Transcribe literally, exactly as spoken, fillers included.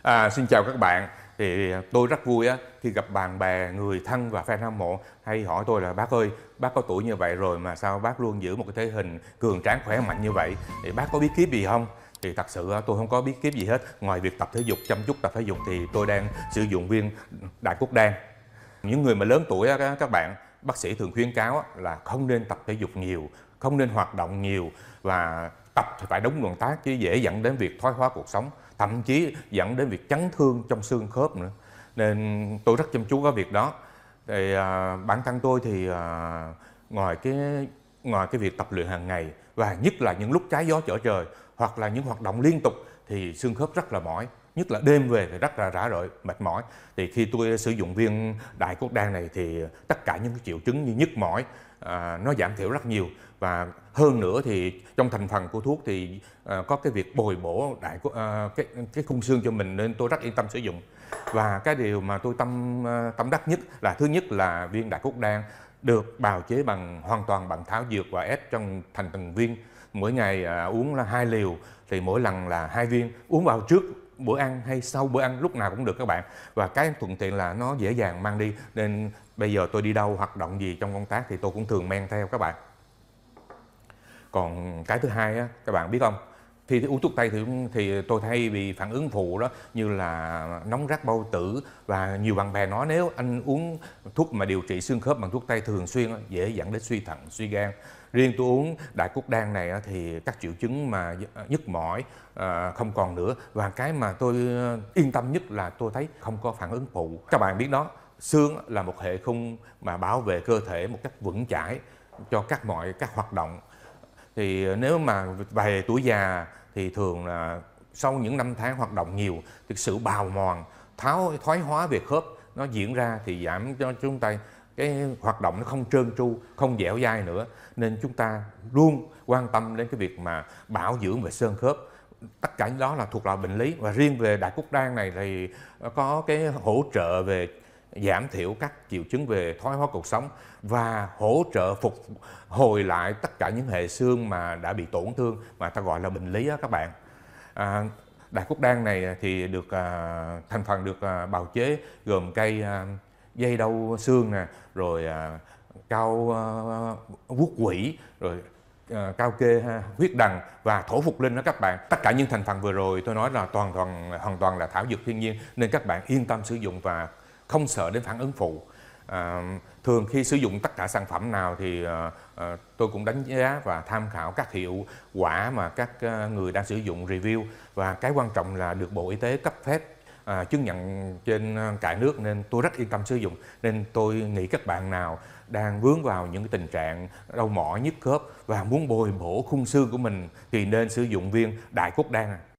À, xin chào các bạn. Thì tôi rất vui á khi gặp bạn bè, người thân và fan hâm mộ hay hỏi tôi là bác ơi, bác có tuổi như vậy rồi mà sao bác luôn giữ một cái thể hình cường tráng khỏe mạnh như vậy? Thì bác có bí kíp gì không? Thì thật sự tôi không có bí kíp gì hết. Ngoài việc tập thể dục, chăm chút tập thể dục thì tôi đang sử dụng viên Đại Cốt Đan. Những người mà lớn tuổi á các bạn, bác sĩ thường khuyến cáo là không nên tập thể dục nhiều, không nên hoạt động nhiều và tập thì phải đúng động tác chứ dễ dẫn đến việc thoái hóa cuộc sống, thậm chí dẫn đến việc chấn thương trong xương khớp nữa. Nên tôi rất chăm chú vào việc đó. Thì à, bản thân tôi thì à, ngoài cái ngoài cái việc tập luyện hàng ngày và nhất là những lúc trái gió trở trời hoặc là những hoạt động liên tục thì xương khớp rất là mỏi, nhất là đêm về thì rất là rã rời, mệt mỏi. Thì khi tôi sử dụng viên Đại Cốt Đan này thì tất cả những cái triệu chứng như nhức mỏi à, nó giảm thiểu rất nhiều. Và hơn nữa thì trong thành phần của thuốc thì à, có cái việc bồi bổ đại à, cái cái khung xương cho mình, nên tôi rất yên tâm sử dụng. Và cái điều mà tôi tâm tâm đắc nhất là thứ nhất là viên Đại Cốt Đan được bào chế bằng hoàn toàn bằng thảo dược và ép trong thành từng viên. Mỗi ngày à, uống là hai liều, thì mỗi lần là hai viên, uống vào trước bữa ăn hay sau bữa ăn lúc nào cũng được các bạn. Và cái thuận tiện là nó dễ dàng mang đi, nên bây giờ tôi đi đâu hoạt động gì trong công tác thì tôi cũng thường men theo các bạn. Còn cái thứ hai á, các bạn biết không, khi uống thuốc tây thì, thì tôi hay bị phản ứng phụ đó, như là nóng rát bao tử. Và nhiều bạn bè nói nếu anh uống thuốc mà điều trị xương khớp bằng thuốc tây thường xuyên dễ dẫn đến suy thận, suy gan. Riêng tôi uống Đại Cốt Đan này thì các triệu chứng mà nhức mỏi không còn nữa. Và cái mà tôi yên tâm nhất là tôi thấy không có phản ứng phụ. Các bạn biết đó, xương là một hệ khung mà bảo vệ cơ thể một cách vững chãi cho các mọi các hoạt động. Thì nếu mà về tuổi già thì thường là sau những năm tháng hoạt động nhiều thì sự bào mòn, tháo thoái hóa về khớp nó diễn ra thì giảm cho chúng ta cái hoạt động nó không trơn tru, không dẻo dai nữa. Nên chúng ta luôn quan tâm đến cái việc mà bảo dưỡng về xương khớp. Tất cả những đó là thuộc loại bệnh lý. Và riêng về Đại Cốt Đan này thì có cái hỗ trợ về giảm thiểu các triệu chứng về thoái hóa cột sống và hỗ trợ phục hồi lại tất cả những hệ xương mà đã bị tổn thương mà ta gọi là bệnh lý đó các bạn. À, Đại Cốt Đan này thì được à, thành phần được à, bào chế gồm cây à, dây đau xương nè, rồi à, cao à, vuốt quỷ, rồi à, cao kê ha, huyết đằng và thổ phục linh đó các bạn. Tất cả những thành phần vừa rồi tôi nói là toàn toàn hoàn toàn là thảo dược thiên nhiên, nên các bạn yên tâm sử dụng và không sợ đến phản ứng phụ. À, thường khi sử dụng tất cả sản phẩm nào thì à, à, tôi cũng đánh giá và tham khảo các hiệu quả mà các à, người đang sử dụng review. Và cái quan trọng là được Bộ Y tế cấp phép à, chứng nhận trên cả nước, nên tôi rất yên tâm sử dụng. Nên tôi nghĩ các bạn nào đang vướng vào những tình trạng đau mỏi, nhức khớp và muốn bồi bổ khung xương của mình thì nên sử dụng viên Đại Cốt Đan.